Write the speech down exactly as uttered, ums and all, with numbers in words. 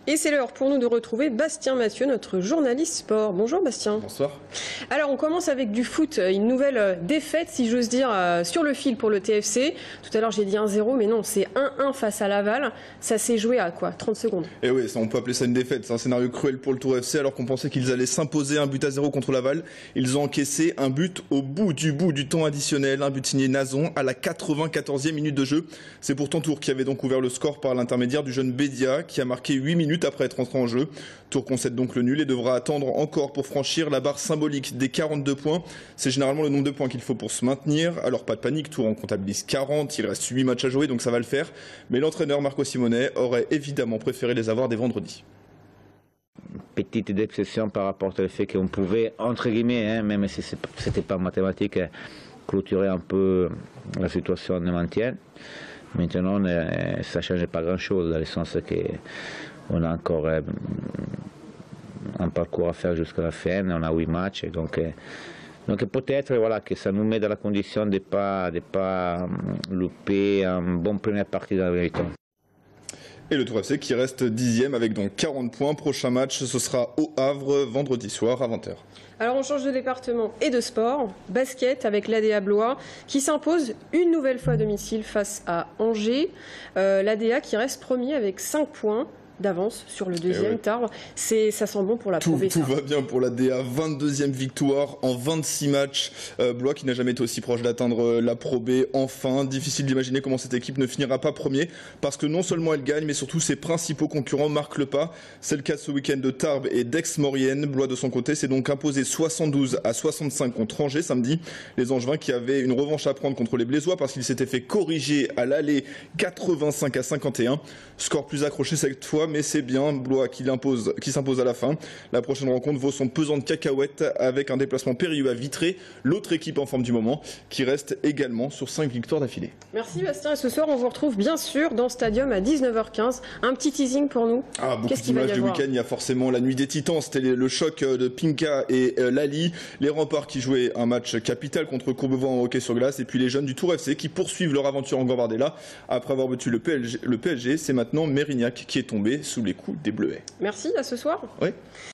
Et c'est l'heure pour nous de retrouver Bastien Mathieu, notre journaliste sport. Bonjour Bastien. Bonsoir. Alors on commence avec du foot, une nouvelle défaite si j'ose dire sur le fil pour le T F C. Tout à l'heure j'ai dit un zéro mais non, c'est un un face à Laval. Ça s'est joué à quoi, trente secondes? Et oui, ça, on peut appeler ça une défaite, c'est un scénario cruel pour le Tour F C alors qu'on pensait qu'ils allaient s'imposer un but à zéro contre Laval. Ils ont encaissé un but au bout du bout du temps additionnel, un but signé Nazon à la quatre-vingt-quatorzième minute de jeu. C'est pourtant Tours qui avait donc ouvert le score par l'intermédiaire du jeune Bédia qui a marqué huit minutes après être entré en jeu. Tours concède donc le nul et devra attendre encore pour franchir la barre symbolique des quarante-deux points. C'est généralement le nombre de points qu'il faut pour se maintenir. Alors pas de panique, Tours en comptabilise quarante, il reste huit matchs à jouer donc ça va le faire. Mais l'entraîneur Marco Simonet aurait évidemment préféré les avoir dès vendredi. Petite déception par rapport au fait qu'on pouvait, entre guillemets, hein, même si ce n'était pas mathématique, clôturer un peu la situation de maintien. Maintenant, ça ne change pas grand-chose, dans le sens qu'on a encore un parcours à faire jusqu'à la fin, on a huit matchs, donc, donc peut-être voilà, que ça nous met dans la condition de ne pas, de pas louper une bonne première partie de la vérité. Et le Tour F C qui reste dixième avec donc quarante points. Prochain match, ce sera au Havre vendredi soir à vingt heures. Alors on change de département et de sport. Basket avec l'A D A Blois qui s'impose une nouvelle fois à domicile face à Angers. Euh, L'A D A qui reste premier avec cinq points d'avance sur le deuxième, ouais. Tarbes. Ça sent bon pour la Pro B. Tout, tout va bien pour la D A, vingt-deuxième victoire en vingt-six matchs. Euh, Blois qui n'a jamais été aussi proche d'atteindre la Pro B. Enfin, difficile d'imaginer comment cette équipe ne finira pas premier parce que non seulement elle gagne, mais surtout ses principaux concurrents marquent le pas. C'est le cas ce week-end de Tarbes et d'Aix-Maurienne. Blois de son côté s'est donc imposé soixante-douze à soixante-cinq contre Angers samedi. Les Angevins qui avaient une revanche à prendre contre les Blésois parce qu'ils s'étaient fait corriger à l'aller quatre-vingt-cinq à cinquante et un. Score plus accroché cette fois, mais c'est bien Blois qui l'impose, qui s'impose à la fin. La prochaine rencontre vaut son pesant de cacahuètes avec un déplacement périlleux à Vitré, l'autre équipe en forme du moment, qui reste également sur cinq victoires d'affilée. Merci Bastien, et ce soir on vous retrouve bien sûr dans Stadium à dix-neuf heures quinze. Un petit teasing pour nous. Ah, beaucoup d'images du week-end, il y a forcément la nuit des Titans, c'était le choc de Pinka et Lali, les Remparts qui jouaient un match capital contre Courbevoie en hockey sur glace, et puis les jeunes du Tour F C qui poursuivent leur aventure en Gambardella. Après avoir battu le P L G, le P S G, c'est maintenant Mérignac qui est tombé sous les coups des Bleuets. Merci, à ce soir. Oui.